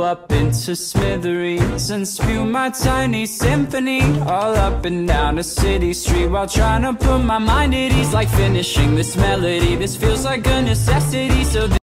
blow up into smithereens and spew my tiny symphony all up and down a city street, while trying to put my mind at ease, like finishing this melody. This feels like a necessity, so